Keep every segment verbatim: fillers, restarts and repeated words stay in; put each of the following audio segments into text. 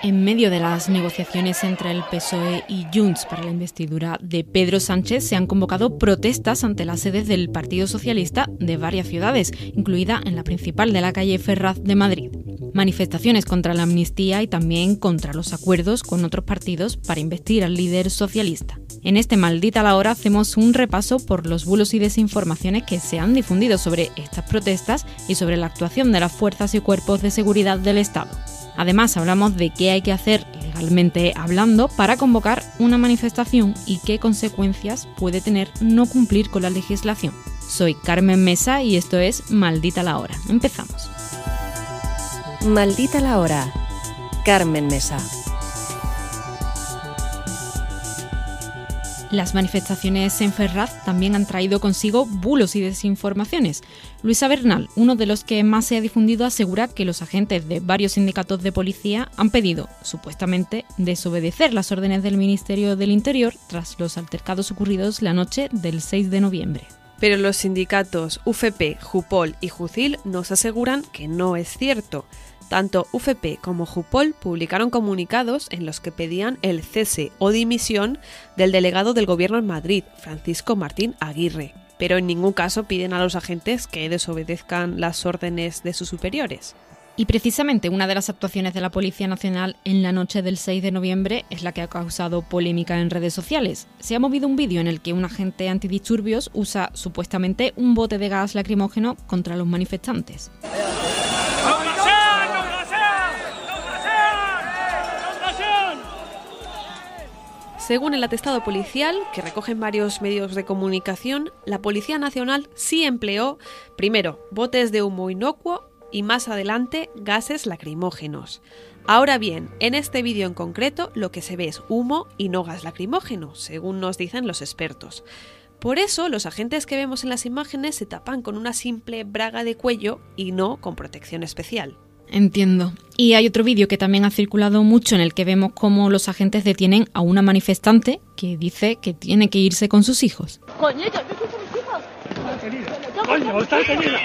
En medio de las negociaciones entre el P S O E y Junts para la investidura de Pedro Sánchez, se han convocado protestas ante las sedes del Partido Socialista de varias ciudades, incluida en la principal de la calle Ferraz de Madrid. Manifestaciones contra la amnistía y también contra los acuerdos con otros partidos para investir al líder socialista. En este Maldita a la Hora hacemos un repaso por los bulos y desinformaciones que se han difundido sobre estas protestas y sobre la actuación de las fuerzas y cuerpos de seguridad del Estado. Además, hablamos de qué hay que hacer legalmente hablando para convocar una manifestación y qué consecuencias puede tener no cumplir con la legislación. Soy Carmen Mesa y esto es Maldita a la Hora. Empezamos. Maldita a la Hora. Carmen Mesa. Las manifestaciones en Ferraz también han traído consigo bulos y desinformaciones. Luisa Bernal, uno de los que más se ha difundido, asegura que los agentes de varios sindicatos de policía han pedido, supuestamente, desobedecer las órdenes del Ministerio del Interior tras los altercados ocurridos la noche del seis de noviembre. Pero los sindicatos U F P, Jupol y Jucil nos aseguran que no es cierto. Tanto U F P como Jupol publicaron comunicados en los que pedían el cese o dimisión del delegado del Gobierno en Madrid, Francisco Martín Aguirre, pero en ningún caso piden a los agentes que desobedezcan las órdenes de sus superiores. Y precisamente una de las actuaciones de la Policía Nacional en la noche del seis de noviembre es la que ha causado polémica en redes sociales. Se ha movido un vídeo en el que un agente antidisturbios usa supuestamente un bote de gas lacrimógeno contra los manifestantes. Según el atestado policial, que recogen varios medios de comunicación, la Policía Nacional sí empleó, primero, botes de humo inocuo y más adelante, gases lacrimógenos. Ahora bien, en este vídeo en concreto, lo que se ve es humo y no gas lacrimógeno, según nos dicen los expertos. Por eso, los agentes que vemos en las imágenes se tapan con una simple braga de cuello y no con protección especial. Entiendo. Y hay otro vídeo que también ha circulado mucho en el que vemos cómo los agentes detienen a una manifestante que dice que tiene que irse con sus hijos. ¡Coño, yo no quiero mis hijos! ¡Coño, está detenida!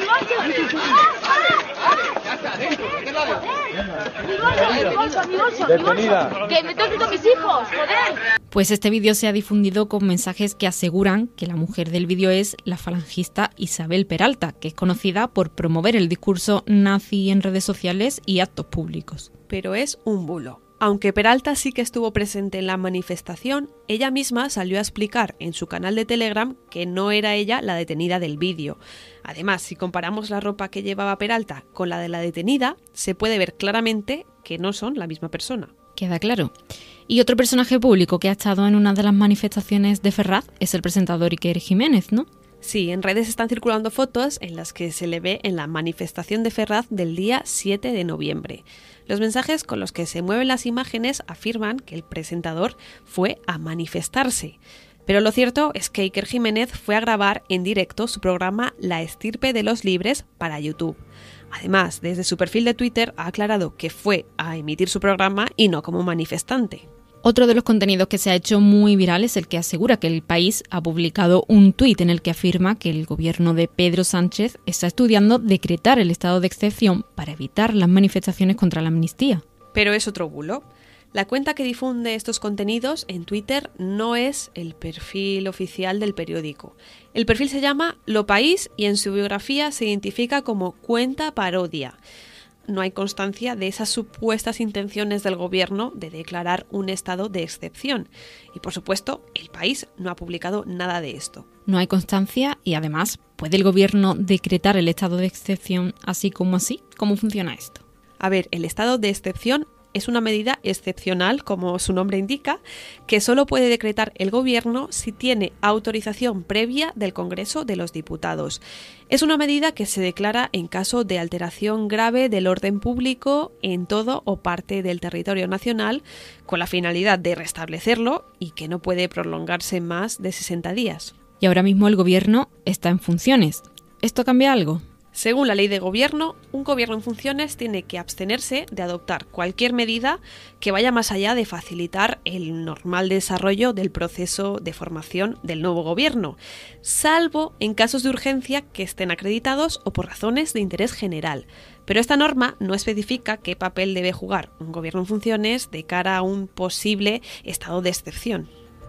¡Mi bolso, mi bolso, mi bolso! ¡Que me tengo mis hijos, joder! Pues este vídeo se ha difundido con mensajes que aseguran que la mujer del vídeo es la falangista Isabel Peralta, que es conocida por promover el discurso nazi en redes sociales y actos públicos. Pero es un bulo. Aunque Peralta sí que estuvo presente en la manifestación, ella misma salió a explicar en su canal de Telegram que no era ella la detenida del vídeo. Además, si comparamos la ropa que llevaba Peralta con la de la detenida, se puede ver claramente que no son la misma persona. Queda claro. Y otro personaje público que ha estado en una de las manifestaciones de Ferraz es el presentador Iker Jiménez, ¿no? Sí, en redes están circulando fotos en las que se le ve en la manifestación de Ferraz del día siete de noviembre. Los mensajes con los que se mueven las imágenes afirman que el presentador fue a manifestarse. Pero lo cierto es que Iker Jiménez fue a grabar en directo su programa La Estirpe de los Libres para YouTube. Además, desde su perfil de Twitter ha aclarado que fue a emitir su programa y no como manifestante. Otro de los contenidos que se ha hecho muy viral es el que asegura que El País ha publicado un tuit en el que afirma que el gobierno de Pedro Sánchez está estudiando decretar el estado de excepción para evitar las manifestaciones contra la amnistía. Pero es otro bulo. La cuenta que difunde estos contenidos en Twitter no es el perfil oficial del periódico. El perfil se llama Lo País y en su biografía se identifica como cuenta parodia. No hay constancia de esas supuestas intenciones del gobierno de declarar un estado de excepción. Y por supuesto, El País no ha publicado nada de esto. No hay constancia y además, ¿puede el gobierno decretar el estado de excepción así como así? ¿Cómo funciona esto? A ver, el estado de excepción es una medida excepcional, como su nombre indica, que solo puede decretar el Gobierno si tiene autorización previa del Congreso de los Diputados. Es una medida que se declara en caso de alteración grave del orden público en todo o parte del territorio nacional, con la finalidad de restablecerlo y que no puede prolongarse más de sesenta días. Y ahora mismo el Gobierno está en funciones. ¿Esto cambia algo? Según la ley de gobierno, un gobierno en funciones tiene que abstenerse de adoptar cualquier medida que vaya más allá de facilitar el normal desarrollo del proceso de formación del nuevo gobierno, salvo en casos de urgencia que estén acreditados o por razones de interés general. Pero esta norma no especifica qué papel debe jugar un gobierno en funciones de cara a un posible estado de excepción.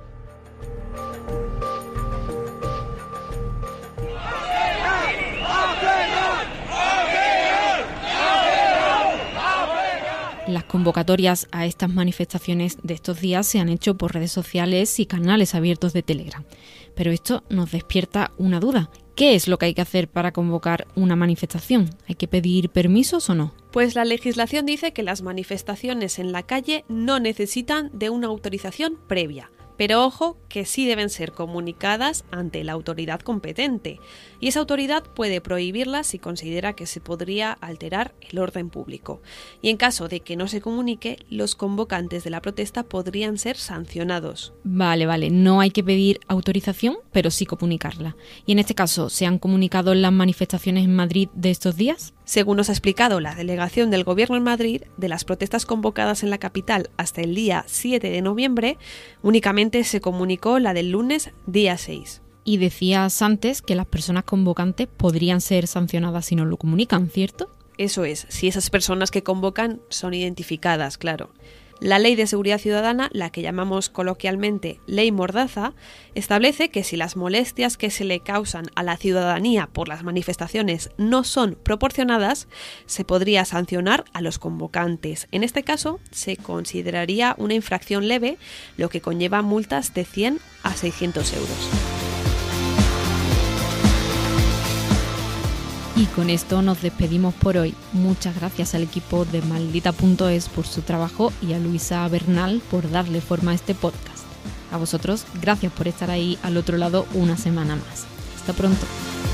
Las convocatorias a estas manifestaciones de estos días se han hecho por redes sociales y canales abiertos de Telegram. Pero esto nos despierta una duda. ¿Qué es lo que hay que hacer para convocar una manifestación? ¿Hay que pedir permisos o no? Pues la legislación dice que las manifestaciones en la calle no necesitan de una autorización previa. Pero ojo que sí deben ser comunicadas ante la autoridad competente, y esa autoridad puede prohibirlas si considera que se podría alterar el orden público. Y en caso de que no se comunique, los convocantes de la protesta podrían ser sancionados. Vale, vale, no hay que pedir autorización, pero sí comunicarla. ¿Y en este caso, se han comunicado las manifestaciones en Madrid de estos días? Según nos ha explicado la delegación del Gobierno en Madrid, de las protestas convocadas en la capital hasta el día siete de noviembre, únicamente se comunicó la del lunes día seis. Y decías antes que las personas convocantes podrían ser sancionadas si no lo comunican, ¿cierto? Eso es, si esas personas que convocan son identificadas, claro. La Ley de Seguridad Ciudadana, la que llamamos coloquialmente Ley Mordaza, establece que si las molestias que se le causan a la ciudadanía por las manifestaciones no son proporcionadas, se podría sancionar a los convocantes. En este caso, se consideraría una infracción leve, lo que conlleva multas de cien a seiscientos euros. Y con esto nos despedimos por hoy. Muchas gracias al equipo de Maldita punto es por su trabajo y a Luisa Bernal por darle forma a este podcast. A vosotros, gracias por estar ahí al otro lado una semana más. Hasta pronto.